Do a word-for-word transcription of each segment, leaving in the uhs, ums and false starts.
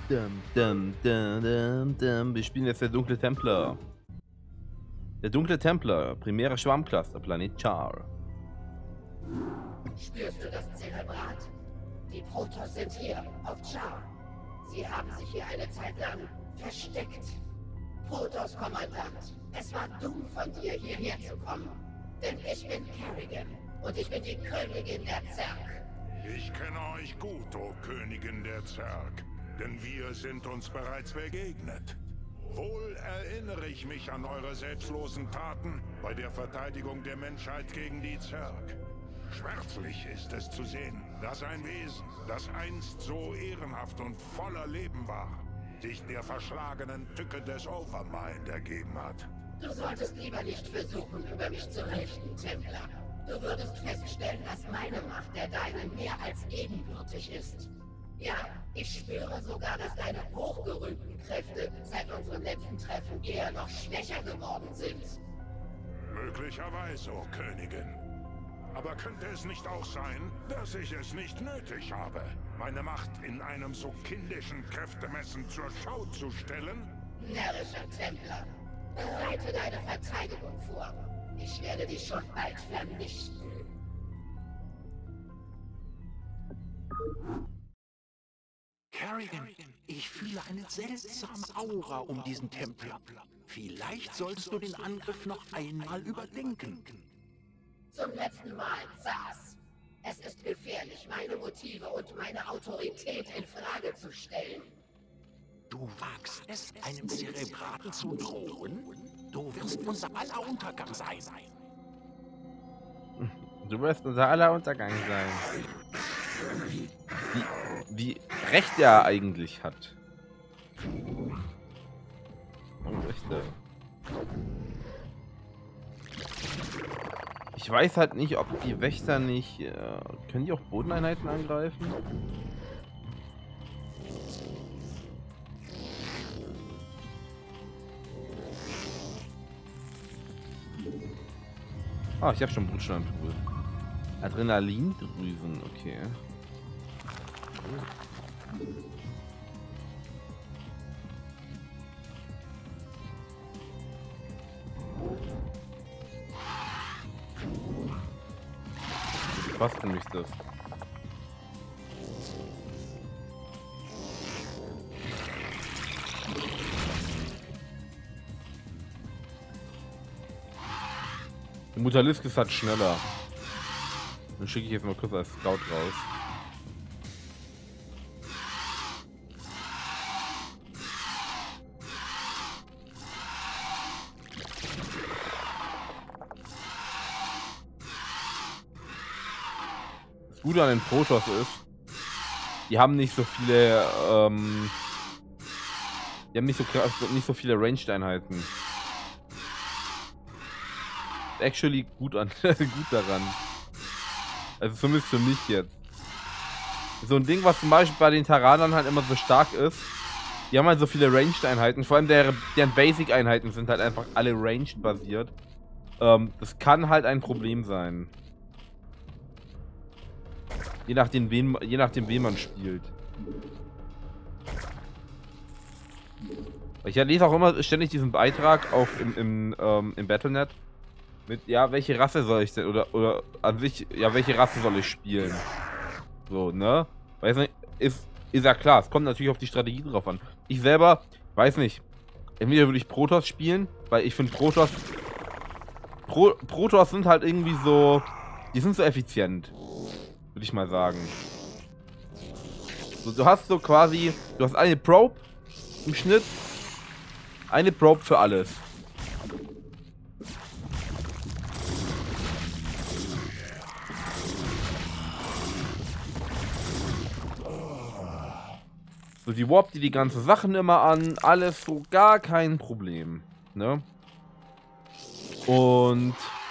Dum, dum, dum, dum, dum. Wir spielen jetzt der dunkle Templer. Der dunkle Templer, primäre Schwarmcluster, Planet Char. Spürst du das Zelebrat? Die Protoss sind hier, auf Char. Sie haben sich hier eine Zeit lang versteckt. Protoss-Kommandant, es war dumm von dir, hierher zu kommen. Denn ich bin Kerrigan und ich bin die Königin der Zerg. Ich kenne euch gut, o Königin der Zerg, denn wir sind uns bereits begegnet. Wohl erinnere ich mich an eure selbstlosen Taten bei der Verteidigung der Menschheit gegen die Zerg. Schmerzlich ist es zu sehen, dass ein Wesen, das einst so ehrenhaft und voller Leben war, sich der verschlagenen Tücke des Overmind ergeben hat. Du solltest lieber nicht versuchen, über mich zu richten, Templer. Du würdest feststellen, dass meine Macht der deinen mehr als ebenbürtig ist. Ja, ich spüre sogar, dass deine hochgerühmten Kräfte seit unserem letzten Treffen eher noch schwächer geworden sind. Möglicherweise, o Königin. Aber könnte es nicht auch sein, dass ich es nicht nötig habe, meine Macht in einem so kindischen Kräftemessen zur Schau zu stellen? Närrischer Templer, bereite deine Verteidigung vor. Ich werde dich schon bald vernichten. Kerrigan, ich fühle eine seltsame Aura um diesen Templer. Vielleicht solltest du den Angriff noch einmal überdenken. Zum letzten Mal, Zars. Es ist gefährlich, meine Motive und meine Autorität in Frage zu stellen. Du wagst es, einem Zerebraten zu drohen? Du wirst unser aller Untergang sein. Du wirst unser aller Untergang sein. Wie, wie recht er eigentlich hat. Und Rechte. Ich weiß halt nicht, ob die Wächter nicht... Äh, können die auch Bodeneinheiten angreifen? Ah, ich habe schon Blutsteinpool. Adrenalindrüsen, okay. Was für mich das? Der Mutalisk ist halt schneller. Dann schicke ich jetzt mal kurz als Scout raus. Das Gute an den Protoss ist, die haben nicht so viele, ähm, die haben nicht so krass, nicht so viele Ranged-Einheiten. Actually gut an, gut daran. Also zumindest für mich jetzt. So ein Ding, was zum Beispiel bei den Taranern halt immer so stark ist. Die haben halt so viele Ranged-Einheiten. Vor allem der, deren Basic-Einheiten sind halt einfach alle Ranged-basiert. Ähm, das kann halt ein Problem sein. Je nachdem, wen, je nachdem, wen man spielt. Ich lese auch immer ständig diesen Beitrag auf im, im, ähm, im Battle Punkt net. Mit, ja, welche Rasse soll ich denn, oder, oder an sich, ja, welche Rasse soll ich spielen? So, ne? Weiß nicht, ist, ist ja klar, es kommt natürlich auf die Strategie drauf an. Ich selber, weiß nicht, entweder würde ich Protoss spielen, weil ich finde Protoss, Pro, Protoss sind halt irgendwie so, die sind so effizient, würde ich mal sagen. So, du hast so quasi, du hast eine Probe im Schnitt, eine Probe für alles. So, die warpt die die ganzen Sachen immer an, alles so, gar kein Problem, ne? Und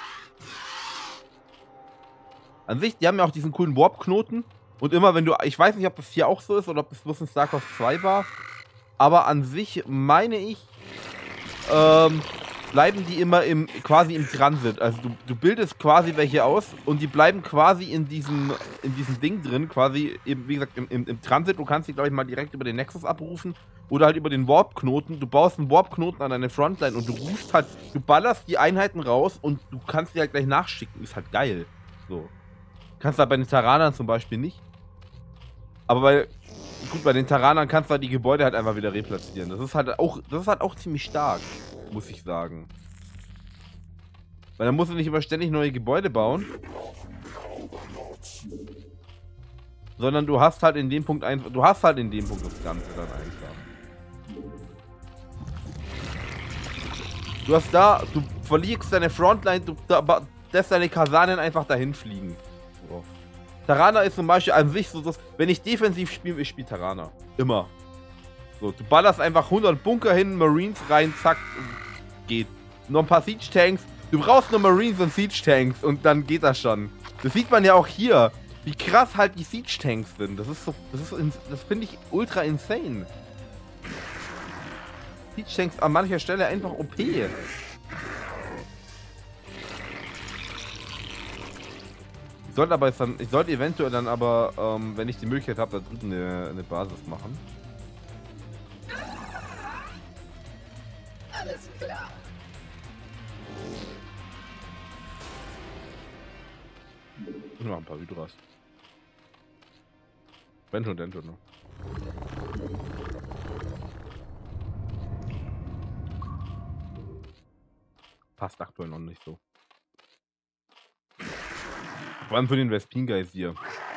an sich, die haben ja auch diesen coolen Warp-Knoten. Und immer wenn du, ich weiß nicht, ob das hier auch so ist oder ob das bloß in StarCraft zwei war, aber an sich meine ich, ähm, bleiben die immer im quasi im Transit. Also du, du bildest quasi welche aus und die bleiben quasi in diesem, in diesem Ding drin, quasi eben, wie gesagt, im, im, im Transit. Du kannst die, glaube ich, mal direkt über den Nexus abrufen oder halt über den Warp-Knoten. Du baust einen Warp-Knoten an deine Frontline und du rufst halt, du ballerst die Einheiten raus und du kannst die halt gleich nachschicken. Ist halt geil. So. Kannst du halt bei den Terranern zum Beispiel nicht. Aber bei, gut, bei den Terranern kannst du halt die Gebäude halt einfach wieder replatzieren. Das ist halt auch, das ist halt auch ziemlich stark, muss ich sagen. Weil dann musst du nicht immer ständig neue Gebäude bauen. Sondern du hast halt in dem Punkt einfach, du hast halt in dem Punkt das Ganze dann einfach. Du hast da, du verlierst deine Frontline, du da, lässt deine Kasernen einfach dahin fliegen. So. Terraner ist zum Beispiel an sich so, dass, wenn ich defensiv spiele, ich spiele Terraner. Immer. So, du ballerst einfach hundert Bunker hin, Marines rein, zack, geht. Noch ein paar Siege-Tanks. Du brauchst nur Marines und Siege-Tanks und dann geht das schon. Das sieht man ja auch hier, wie krass halt die Siege-Tanks sind. Das ist so, das ist, das finde ich ultra insane. Siege-Tanks an mancher Stelle einfach O P. Ich sollte aber jetzt dann, ich sollte eventuell dann aber, ähm, wenn ich die Möglichkeit habe, da drüben eine, eine Basis machen. Alles klar. Ich mach ein paar Hydras. Wenn schon, denn schon, ne? Passt aktuell noch nicht so. Vor allem für den Vespin-Guys hier.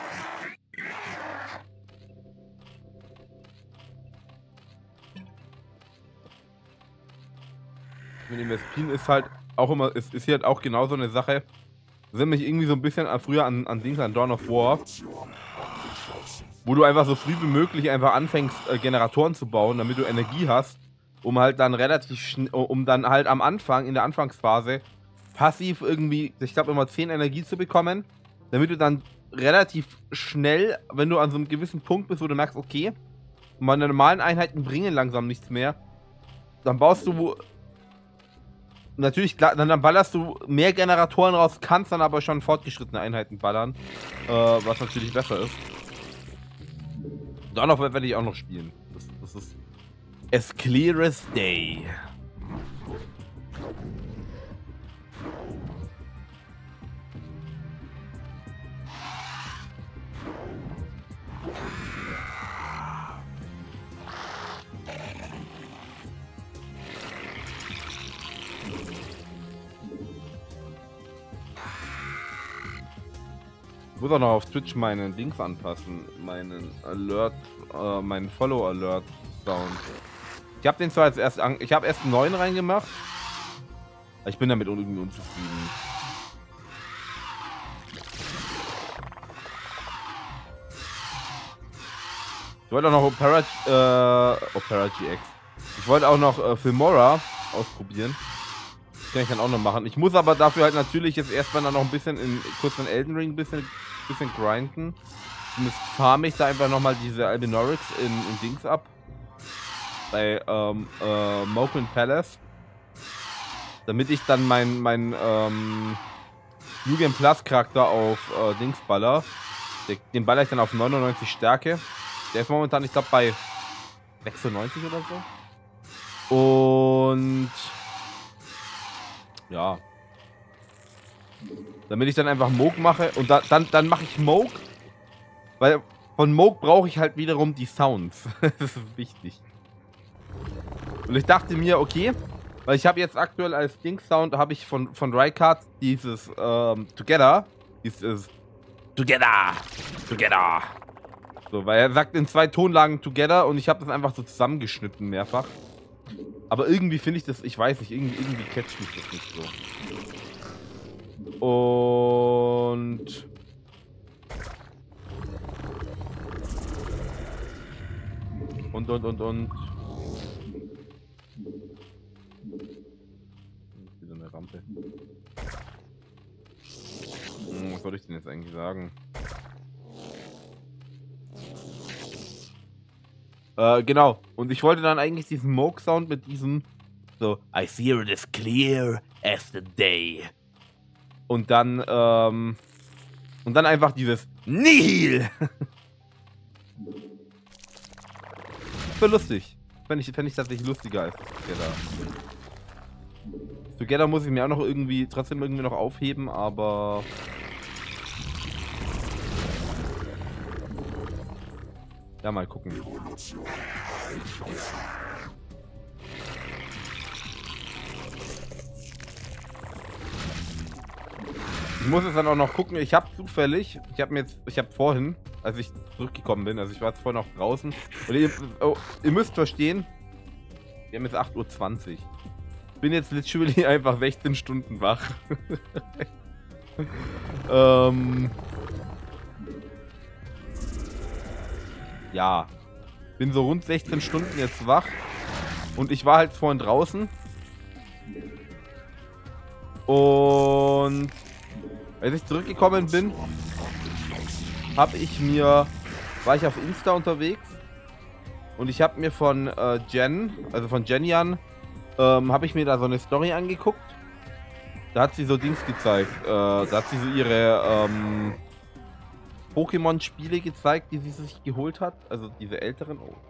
Mit dem Vespin ist halt auch immer, ist, ist hier halt auch genau so eine Sache. Das erinnert mich irgendwie so ein bisschen an, früher an, an Dings, an Dawn of War. Wo du einfach so früh wie möglich einfach anfängst, äh, Generatoren zu bauen, damit du Energie hast, um halt dann relativ schnell, um dann halt am Anfang, in der Anfangsphase, passiv irgendwie, ich glaube immer zehn Energie zu bekommen, damit du dann relativ schnell, wenn du an so einem gewissen Punkt bist, wo du merkst, okay, meine normalen Einheiten bringen langsam nichts mehr, dann baust du natürlich, dann, dann ballerst du mehr Generatoren raus, kannst dann aber schon fortgeschrittene Einheiten ballern, äh, was natürlich besser ist. Dawn of War werde ich auch noch spielen. Das, das ist as clear as day. Ich muss auch noch auf Twitch meinen Dings anpassen, meinen Alert, äh, meinen Follow Alert Sound. Ich habe den zwar jetzt erst, an, ich habe erst einen neuen reingemacht, aber ich bin damit irgendwie unzufrieden. Ich wollte auch noch Opera, äh, Opera G X. Ich wollte auch noch äh, Filmora ausprobieren. Das kann ich dann auch noch machen. Ich muss aber dafür halt natürlich jetzt erstmal dann noch ein bisschen in kurz in Elden Ring ein bisschen, bisschen grinden. Zumindest farme ich da einfach nochmal diese Albinaurix in, in Dings ab. Bei ähm, äh, Mokran Palace. Damit ich dann mein, mein ähm, New Game Plus Charakter auf äh, Dings baller. Den baller ich dann auf neunundneunzig Stärke. Der ist momentan, ich glaube, bei sechsundneunzig oder so. Und ja. Damit ich dann einfach Moog mache. Und da, dann, dann mache ich Moog. Weil von Moog brauche ich halt wiederum die Sounds. Das ist wichtig. Und ich dachte mir, okay, weil ich habe jetzt aktuell als Dings-Sound, habe ich von, von Rykard dieses ähm, Together. Dieses Together. Together. So, weil er sagt in zwei Tonlagen Together und ich habe das einfach so zusammengeschnitten mehrfach. Aber irgendwie finde ich das, ich weiß nicht, irgendwie, irgendwie catcht mich das nicht so. Und und und und und wieder eine Rampe. Hm, was soll ich denn jetzt eigentlich sagen? Äh, genau. Und ich wollte dann eigentlich diesen Moog-Sound mit diesem So, I see it as clear as the day. Und dann, ähm, und dann einfach dieses Nihil. Für lustig. Fände ich, fänd ich tatsächlich lustiger als das Together. Together muss ich mir auch noch irgendwie, trotzdem irgendwie noch aufheben, aber... Ja, mal gucken. Ich muss es dann auch noch gucken. Ich habe zufällig, ich habe mir jetzt, ich habe vorhin, als ich zurückgekommen bin, also ich war jetzt vorhin noch draußen. Und ihr, oh, ihr müsst verstehen, wir haben jetzt acht Uhr zwanzig. Ich bin jetzt literally einfach sechzehn Stunden wach. ähm... Ja, bin so rund sechzehn Stunden jetzt wach und ich war halt vorhin draußen und als ich zurückgekommen bin, habe ich mir, war ich auf Insta unterwegs und ich habe mir von äh, Jen, also von Jenyan, ähm, habe ich mir da so eine Story angeguckt. Da hat sie so Dings gezeigt, äh, da hat sie so ihre ähm, Pokémon-Spiele gezeigt, die sie sich geholt hat. Also diese älteren. Oh.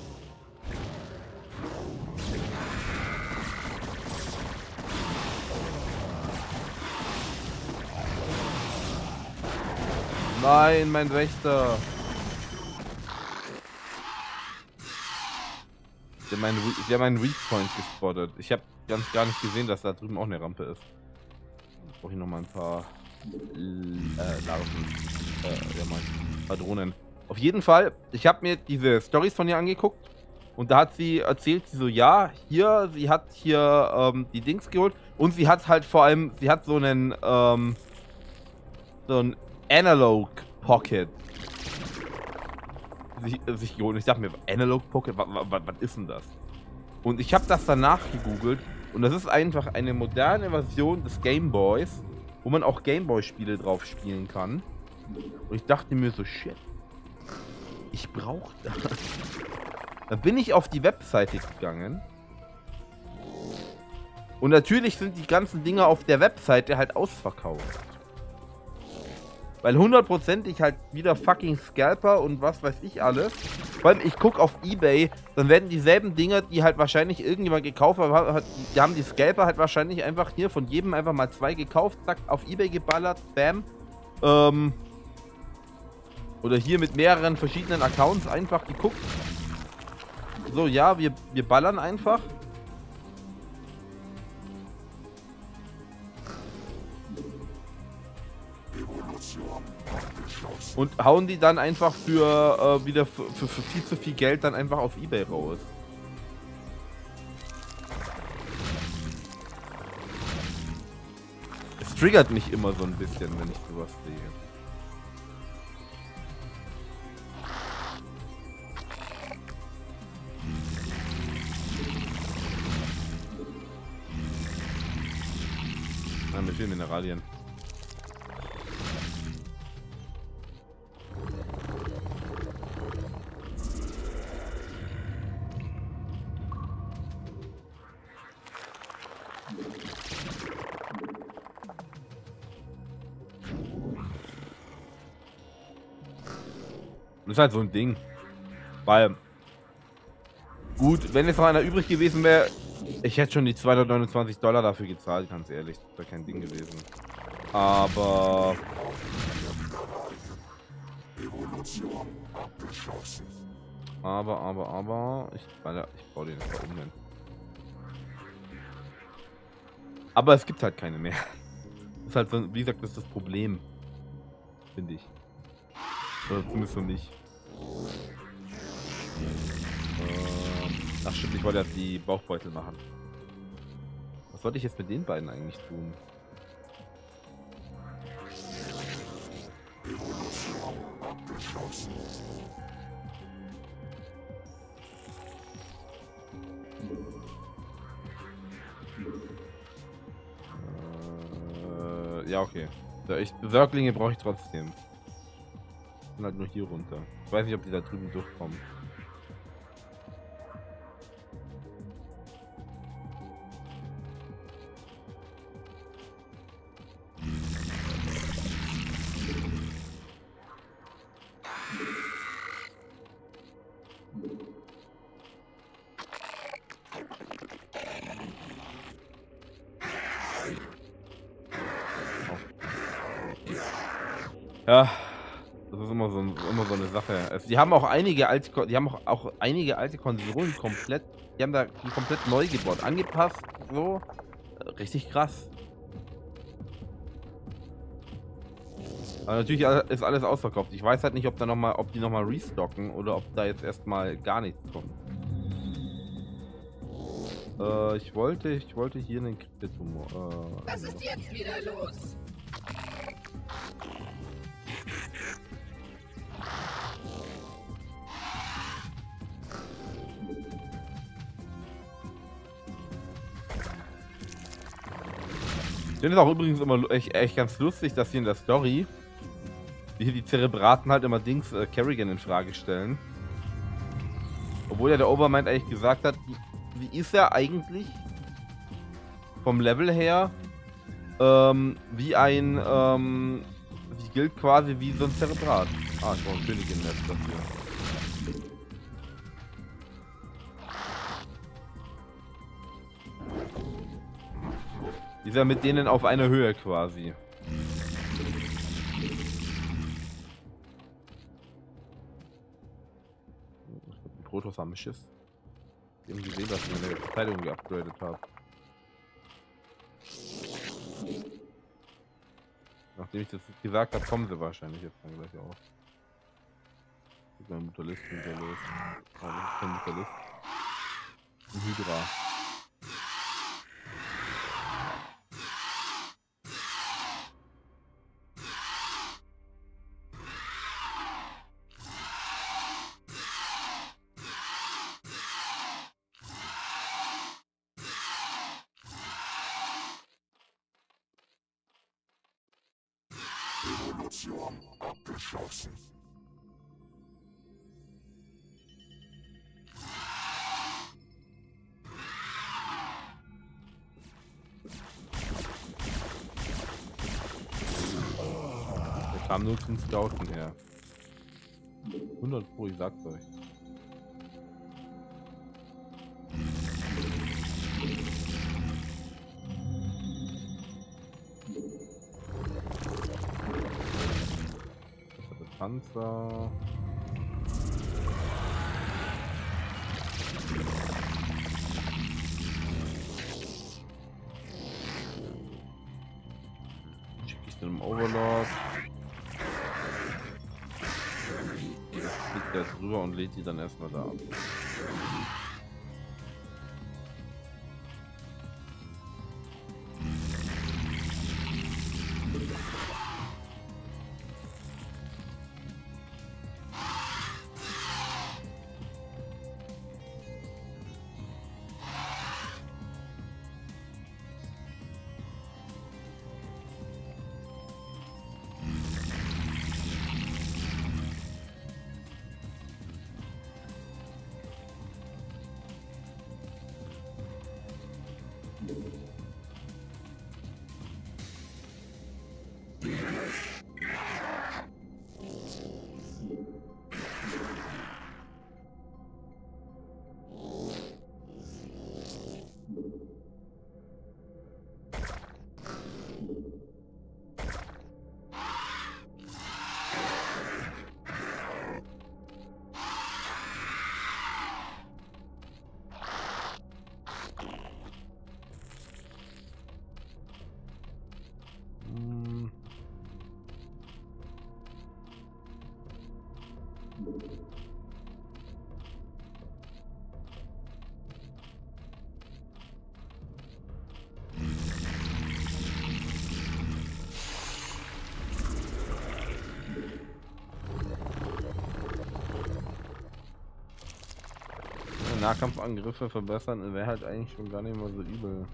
Nein, mein Wächter. Der meinen Re meinen Weakpoint gespottet. Ich habe ganz gar nicht gesehen, dass da drüben auch eine Rampe ist. Jetzt brauche ich noch mal ein paar äh, Larven. Äh, ja, mal ein paar Drohnen. Auf jeden Fall, ich habe mir diese Storys von ihr angeguckt und da hat sie erzählt, sie so, ja, hier, sie hat hier ähm, die Dings geholt und sie hat halt vor allem, sie hat so einen, ähm, so ein Analog Pocket sich, äh, sich geholt. Und ich dachte mir, Analog Pocket, was, was, was ist denn das? Und ich habe das danach gegoogelt und das ist einfach eine moderne Version des Game Boys, wo man auch Gameboy-Spiele drauf spielen kann. Und ich dachte mir so, shit, ich brauche das. Dann bin ich auf die Webseite gegangen. Und natürlich sind die ganzen Dinger auf der Webseite halt ausverkauft. Weil hundertprozentig halt wieder fucking Scalper und was weiß ich alles. Vor allem, ich gucke auf eBay, dann werden dieselben Dinger, die halt wahrscheinlich irgendjemand gekauft hat, die haben die Scalper halt wahrscheinlich einfach hier von jedem einfach mal zwei gekauft, zack, auf eBay geballert, bam. Ähm, oder hier mit mehreren verschiedenen Accounts einfach geguckt. So, ja, wir, wir ballern einfach. Und hauen die dann einfach für äh, wieder für, für, für viel zu viel Geld dann einfach auf eBay raus. Es triggert mich immer so ein bisschen, wenn ich sowas sehe. Ah, mir fehlen Mineralien. Das ist halt so ein Ding. Weil, gut, wenn jetzt noch einer übrig gewesen wäre, ich hätte schon die zweihundertneunundzwanzig Dollar dafür gezahlt, ganz ehrlich. Das wäre kein Ding gewesen. Aber... Aber, aber, aber... Ich, ich baue den einfach um. Aber es gibt halt keine mehr. Das ist halt so, wie gesagt, das ist das Problem. Finde ich. Oder zumindest für mich. Ähm, ach stimmt, ich wollte ja die Bauchbeutel machen. Was sollte ich jetzt mit den beiden eigentlich tun? Äh, ja, okay. Ich, Säuglinge brauche ich trotzdem. Und halt nur hier runter. Ich weiß nicht, ob die da drüben durchkommen. Ja, das ist immer so, ein, immer so eine Sache. Also, die haben auch einige alte, Ko- die haben auch, auch einige alte Konsolen komplett, die haben da die komplett neu gebaut, angepasst, so. Äh, Richtig krass. Aber natürlich all- ist alles ausverkauft. Ich weiß halt nicht, ob da noch mal, ob die nochmal restocken oder ob da jetzt erstmal gar nichts kommt. Äh, ich wollte, ich wollte hier einen Kriterium. Äh, Was ist jetzt wieder los? ich finde es auch übrigens immer lu- echt, echt ganz lustig, dass hier in der Story wie hier die Zerebraten halt immer Dings äh, Kerrigan in Frage stellen. Obwohl ja der Overmind eigentlich gesagt hat, wie, wie ist er eigentlich vom Level her ähm, wie ein, ähm, wie gilt quasi wie so ein Zerebrat. Ah, ich brauche ein Königin-Netz dafür. Ist er mit denen auf einer Höhe quasi. Die Protoss haben Schiss. Die haben gesehen, dass ich meine Verteidigung geupgradet habe. Nachdem ich das gesagt habe, kommen sie wahrscheinlich jetzt dann gleich auch. Guck mal, Mutalist geht ja los. Oh, das ist kein Mutalist. Ein Hydra. Evolution abgeschlossen. Der kam nur zum Scouten her. hundert Pro, ich sag's euch. Das hat der Panzer. Schicke ich den im Overlord. Jetzt fliegt er drüber und lädt die dann erstmal da ab. Hm. Ja, Nahkampfangriffe verbessern wäre halt eigentlich schon gar nicht mal so übel.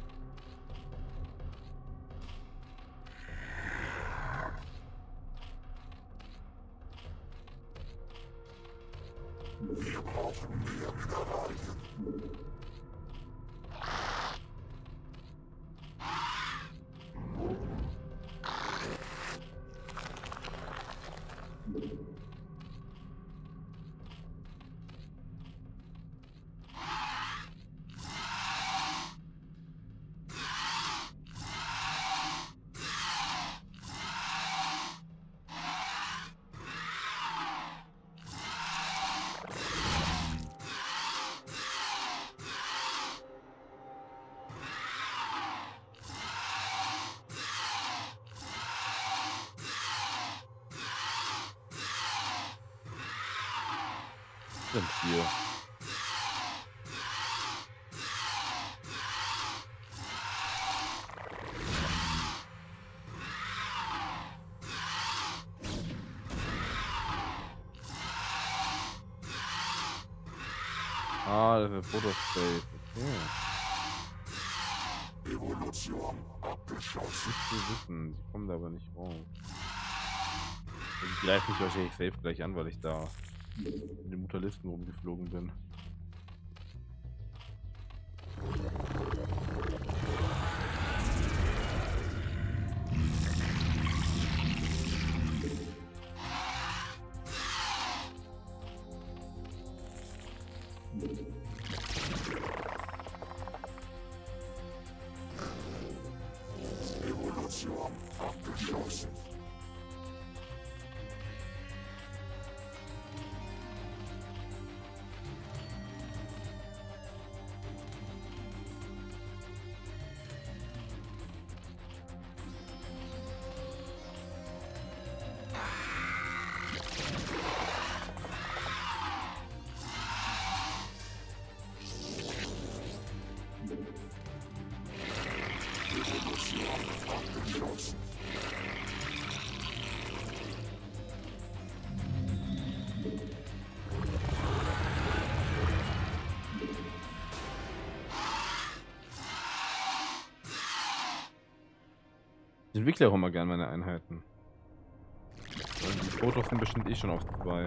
Wir brauchen mehr Mineralien. denn hier? Ah, das ist Photospace. Okay. Evolution abgeschlossen. Nicht zu wissen. Sie kommen da aber nicht raus. Die greifen mich wahrscheinlich safe gleich an, weil ich da in den Mutalisten rumgeflogen bin. Evolution abgeschlossen. Ich entwickle auch immer gerne meine Einheiten. Weil die Fotos sind bestimmt eh schon auf zwei.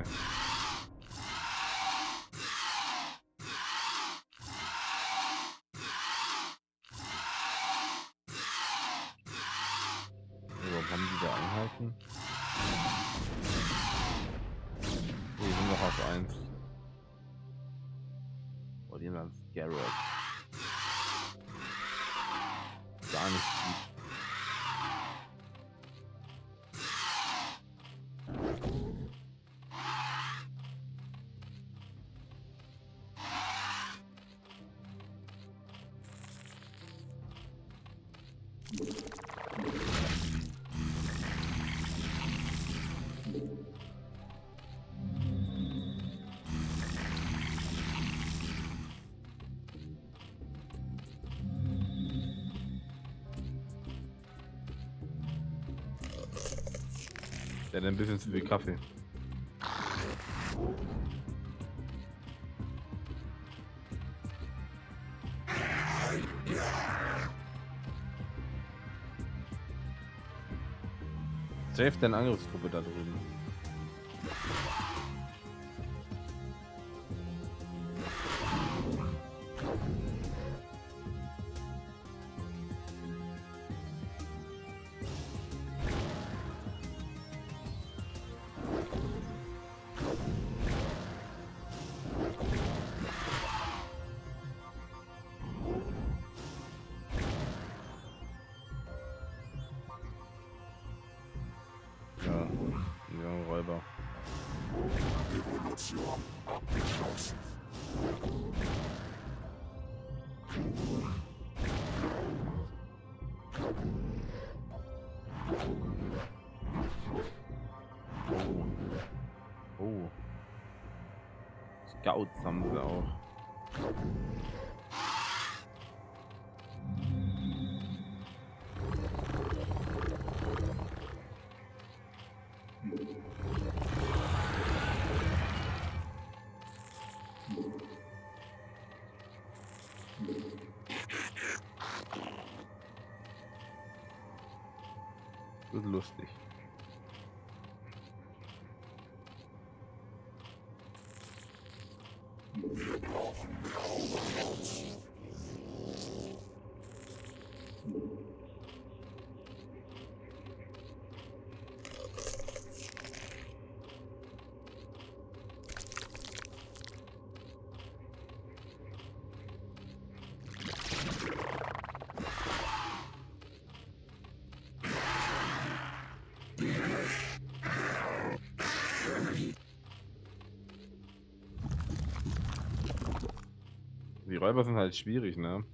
Warum haben die da Einheiten? Oh, die sind noch auf eins. Oh, die haben dann Scarab. Gar nicht gut. Der hat ein bisschen zu viel Kaffee. Safe deine Angriffsgruppe da drüben. Ja, ja, Räuber. Evolution abgeschlossen. Oh. Scouts haben sie auch. Das ist lustig. Wir brauchen mehr Overlords. Die Räuber sind halt schwierig, ne?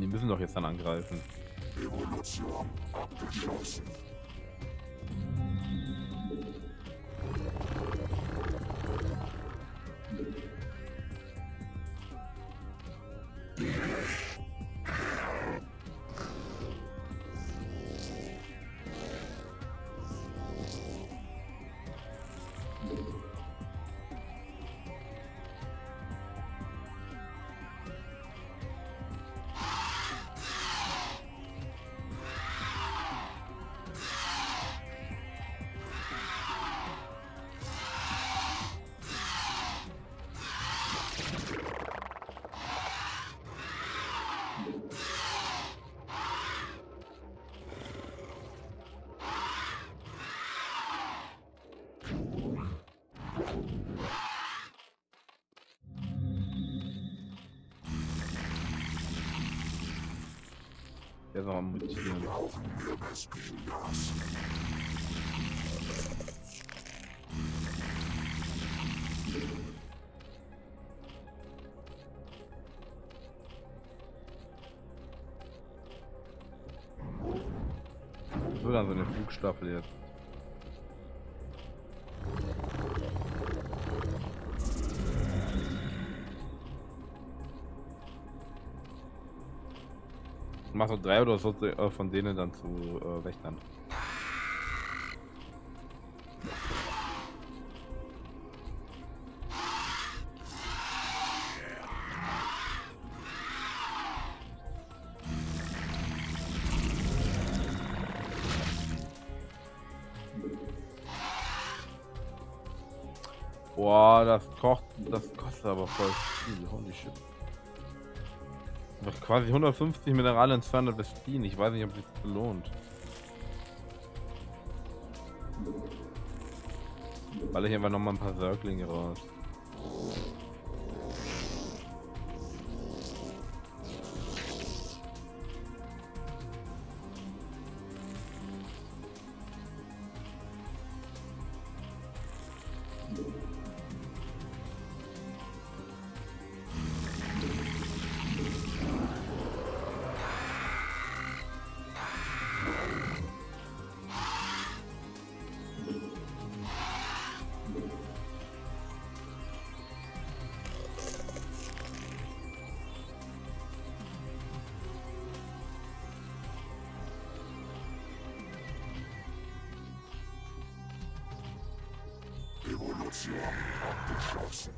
die müssen doch jetzt dann angreifen. Evolution abgeschlossen. Der soll mal mutieren. So, dann so eine Flugstaffel jetzt. Machst du drei oder so äh, von denen dann zu äh, Wächtern? Boah, das kocht, das kostet aber voll viel. Holy shit. Noch quasi hundertfünfzig Minerale in zweihundert Bestien. Ich weiß nicht, ob sich das lohnt. Weil ich einfach noch mal ein paar Säuglinge raus. Evolution abgeschlossen.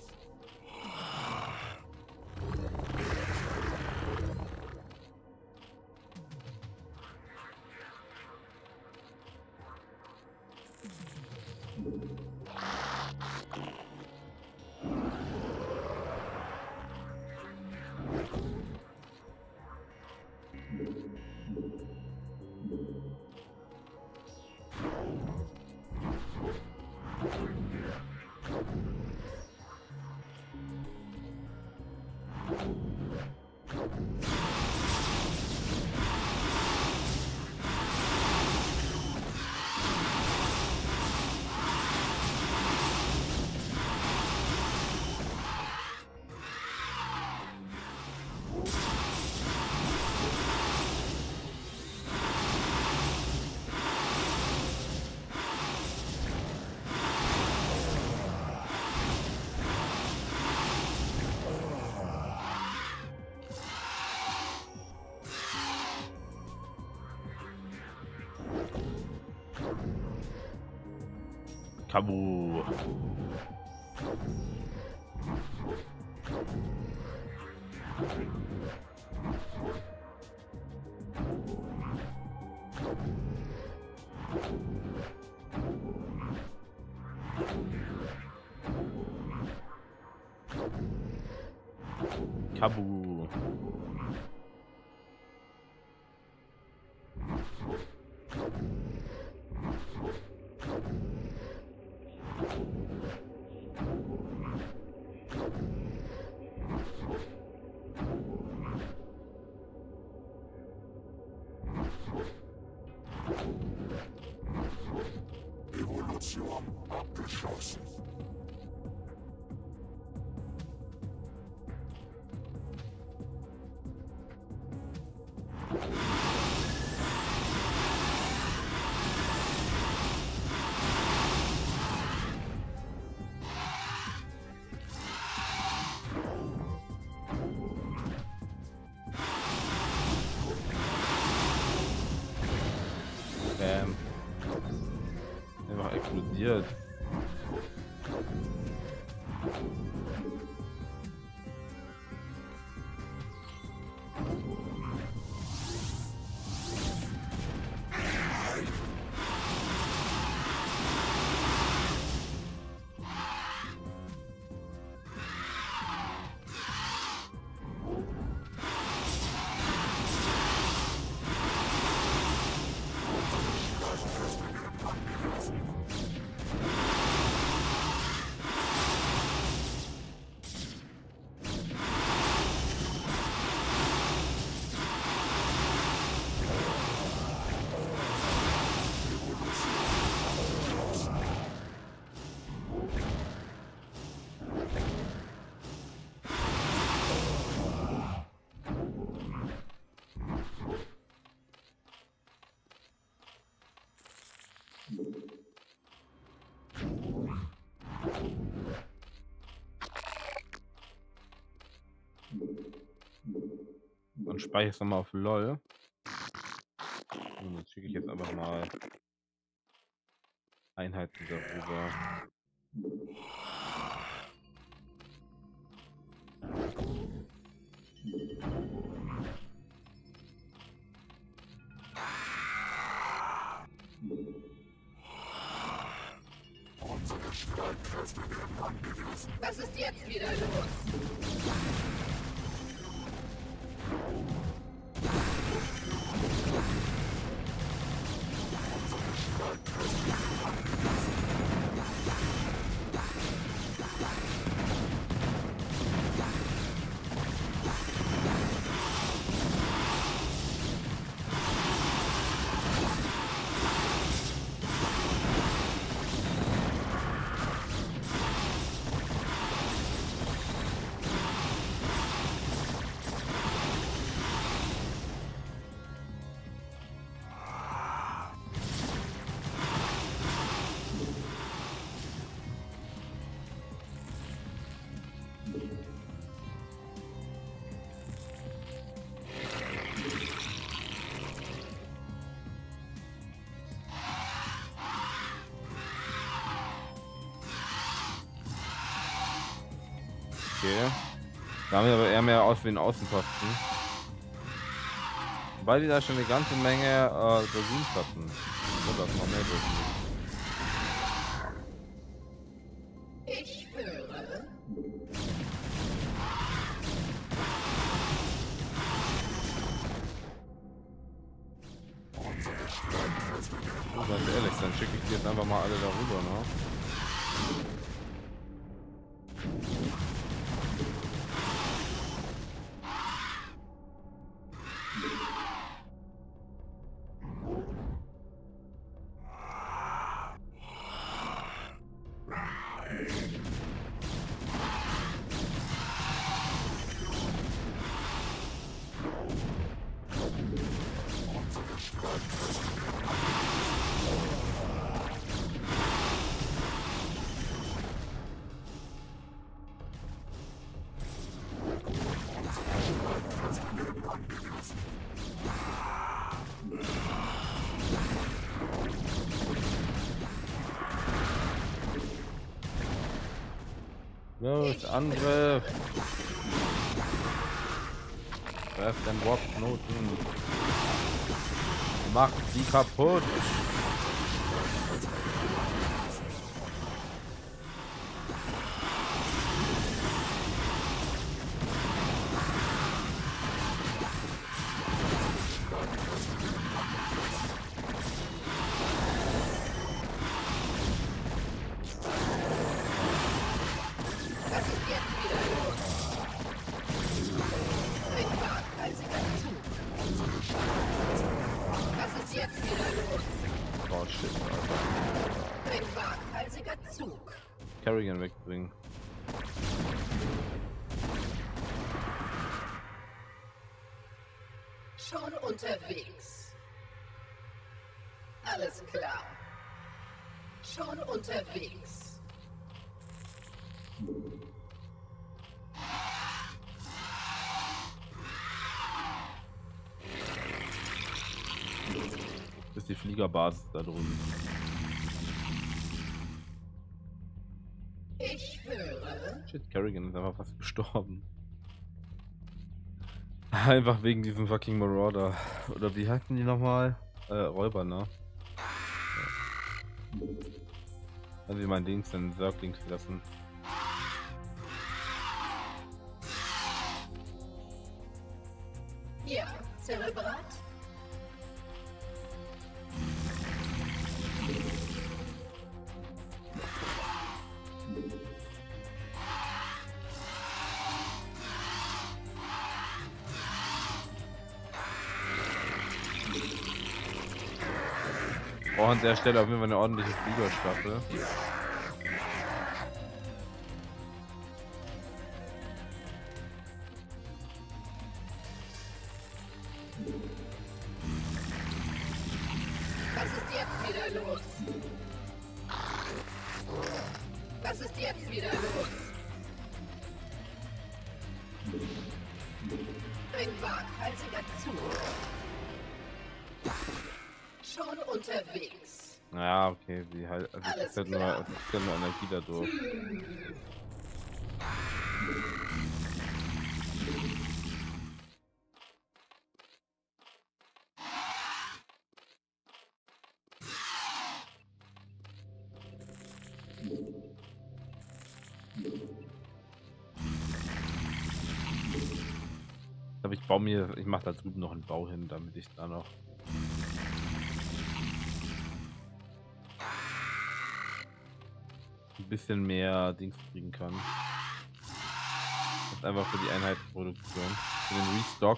Kabu. Kabu. Evolution abgeschlossen. explodiert. Dann speichere ich es nochmal auf LOL. Und dann schicke ich jetzt einfach mal Einheiten darüber. Was ist jetzt wieder los? Okay. Da haben wir aber eher mehr aus wie ein Außenposten. Weil die da schon eine ganze Menge äh, Dragoons hatten. Oder noch mehr Dragoons. Ich höre. Oh, ganz ehrlich, dann schicke ich die jetzt einfach mal alle darüber, ne? Los, Angriff! Werf den Warp-Knoten! Macht sie kaputt! Oh shit, Alter. Ein waghalsiger Zug. Carrigan wegbringen. Schon unterwegs. Alles klar. Schon unterwegs. Das ist die Fliegerbasis da drüben. Ich höre. Shit, Kerrigan ist einfach fast gestorben. Einfach wegen diesem fucking Marauder. Oder wie heißen die nochmal? Äh, Räuber, ne? Ja. Also wie mein Dings den Zerglings lassen. Ja, Zerebrat. Oh, an der Stelle auf jeden Fall eine ordentliche Fliegerstaffel. Was ist jetzt wieder los? Was ist jetzt wieder los? Ein waghalsiger Zug. Schon unterwegs. Ja, okay, sie halt. Also es ist halt nur, es ist ja nur Energie dadurch. Aber ich baue mir, ich mache da drüben noch einen Bau hin, damit ich da noch ein bisschen mehr Dings kriegen kann. Das ist einfach für die Einheitsproduktion, für den Restock.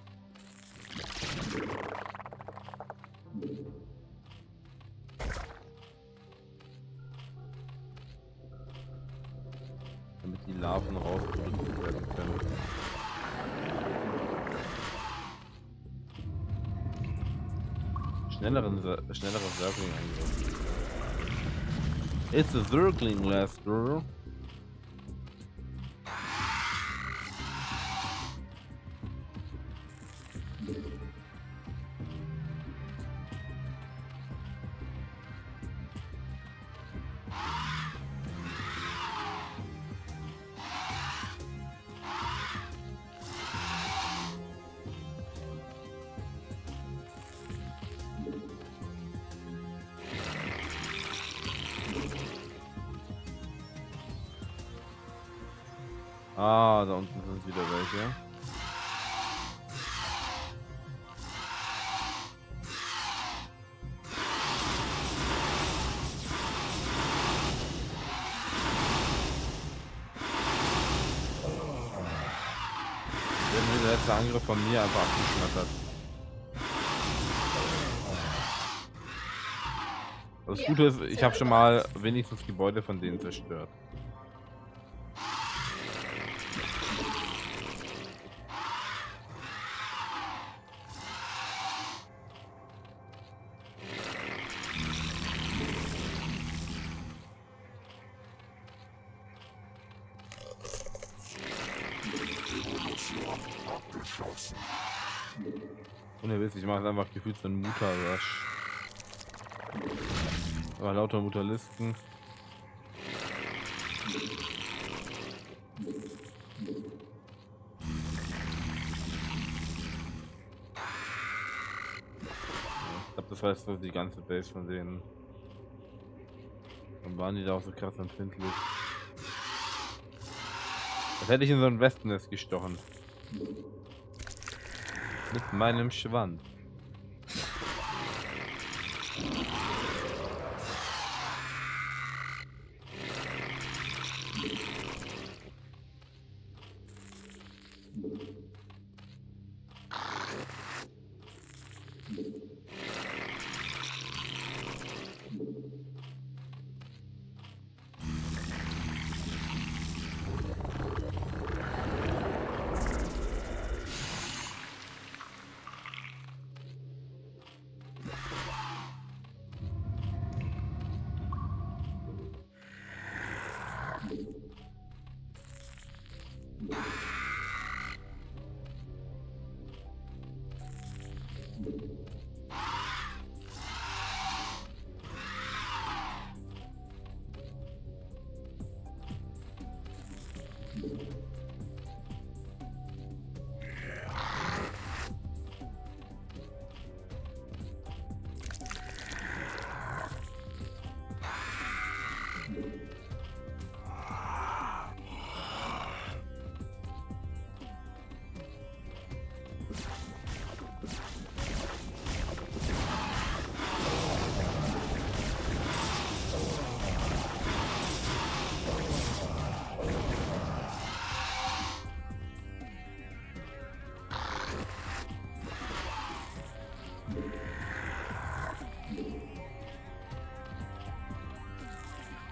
Damit die Larven rausproduziert werden können. Schnelleren, schnellere Zergling-Angriff. It's a Zergling, Lester. Ah, da unten sind wieder welche. Der letzte Angriff von mir einfach abgeschmettert. Das Gute ist, ich habe schon mal wenigstens Gebäude von denen zerstört. Ohne Witz, ich mache einfach gefühlt so einen Mutter-Rush. Aber lauter Mutalisten. Ich glaube, das war jetzt so die ganze Base von denen. Dann waren die da auch so krass empfindlich. Das hätte ich in so ein Wespennest gestochen. Mit meinem Schwanz.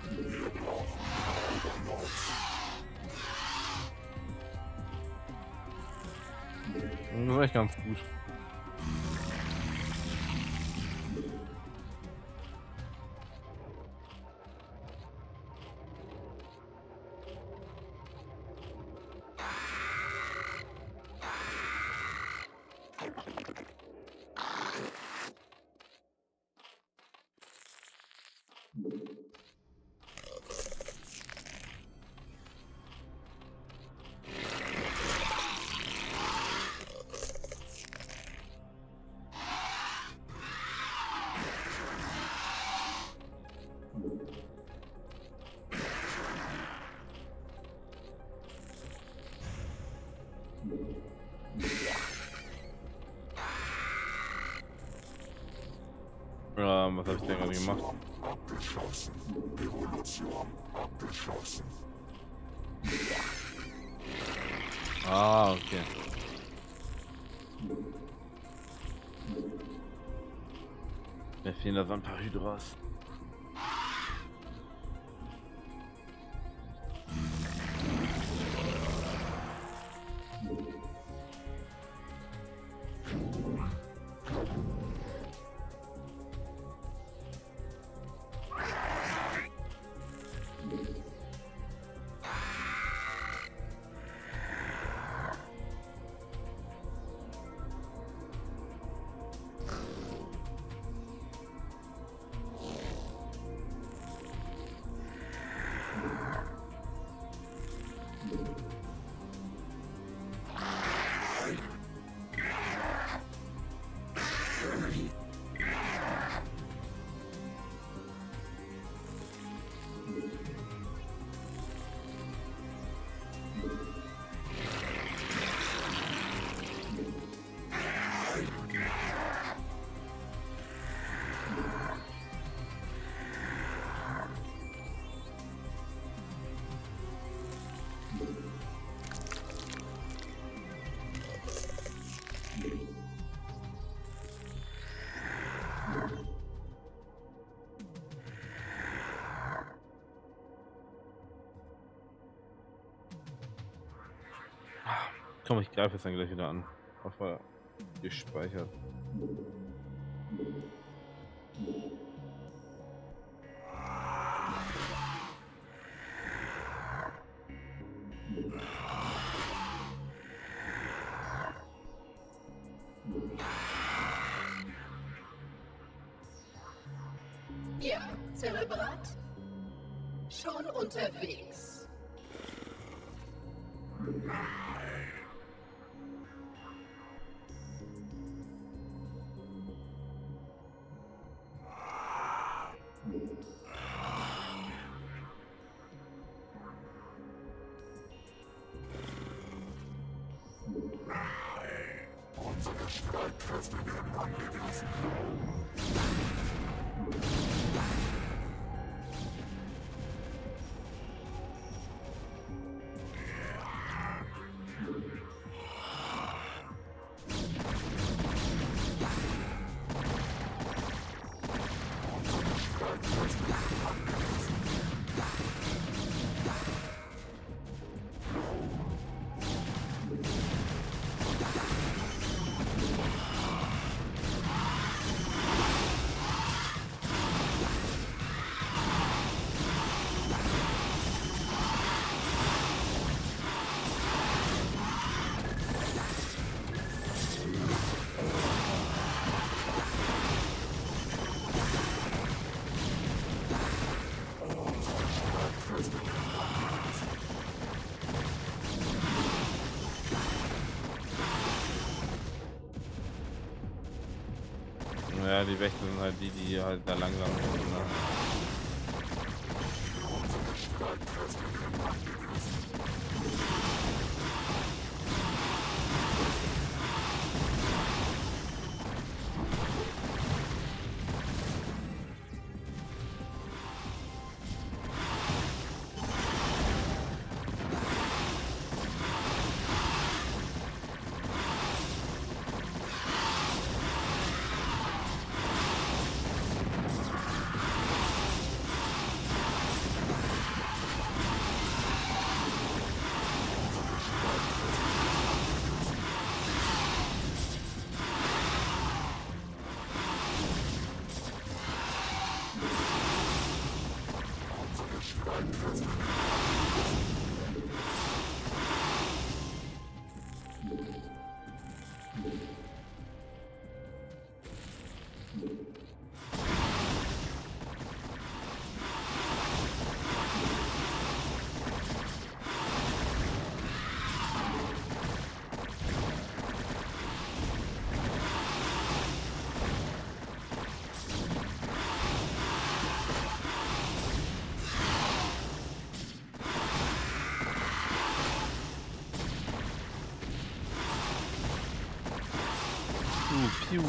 Das ist echt ganz gut. Ähm, was habe ich denn gerade gemacht? Abgeschlossen. Evolution abgeschlossen. Ah, okay. Mir fehlen da so ein paar Hydras. Komm, ich greife es dann gleich wieder an. Auf war gespeichert. Ja, Zerebrat? Schon unterwegs. Unsere Streitkräfte werden angewiesen. Ja, die Wächter sind halt die, die halt da langsam sind. Ne? Piu.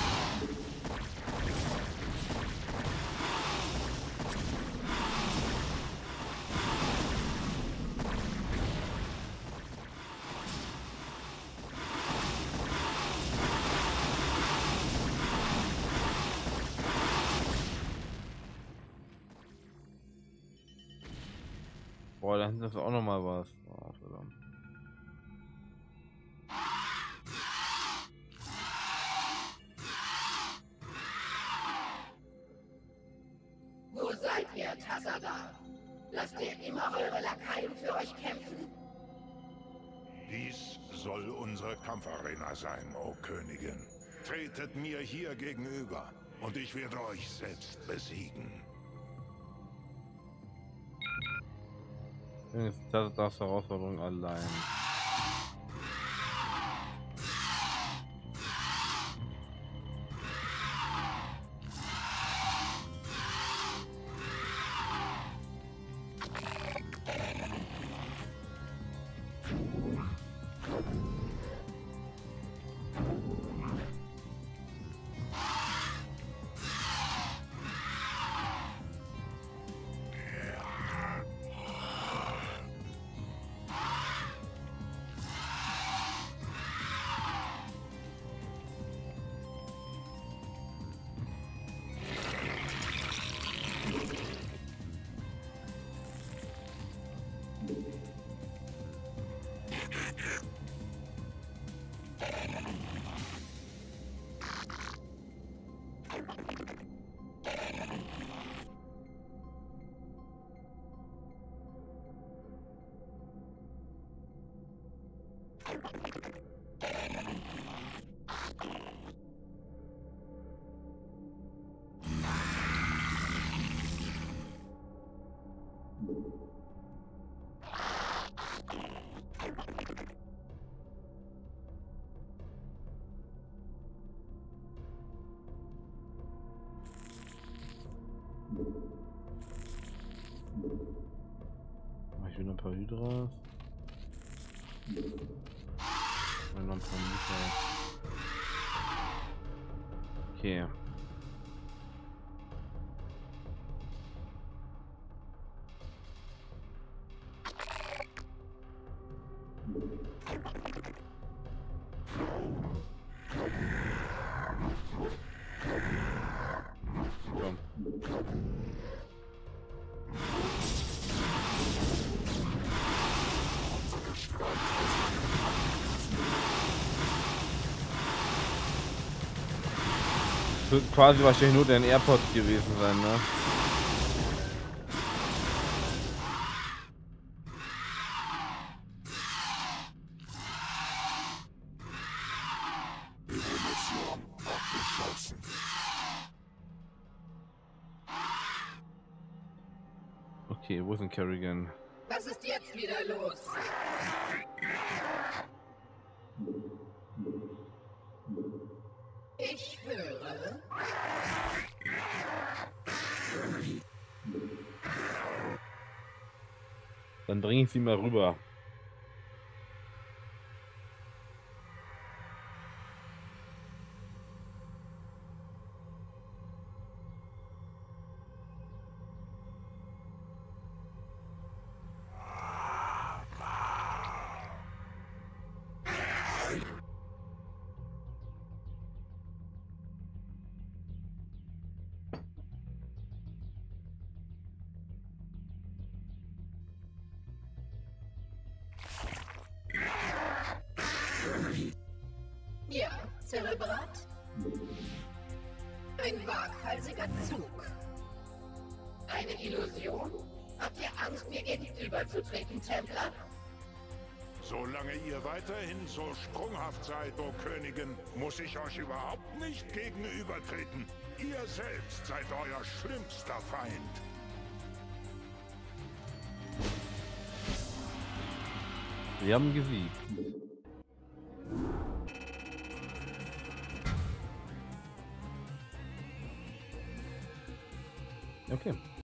Boah, da hinten ist auch noch mal was. Oh, verdammt. Wo seid ihr, Tassada? Lasst ihr immer eure Lakaien für euch kämpfen? Dies soll unsere Kampfarena sein, o Königin. Tretet mir hier gegenüber, und ich werde euch selbst besiegen. Das ist das Herausforderung allein. Ich will ein paar Hydras. Und noch ein paar Mieter. Okay. Komm. Das wird quasi wahrscheinlich nur dein AirPod gewesen sein, ne? Okay, wo ist denn Kerrigan? Was ist jetzt wieder los? Ich höre. Dann bringe ich sie mal rüber. Ja, Zerebrat? Ein waghalsiger Zug. Eine Illusion? Habt ihr Angst, mir gegenüberzutreten, Templer? Solange ihr weiterhin so sprunghaft seid, o Königin, muss ich euch überhaupt nicht gegenübertreten. Ihr selbst seid euer schlimmster Feind. Wir haben gesiegt.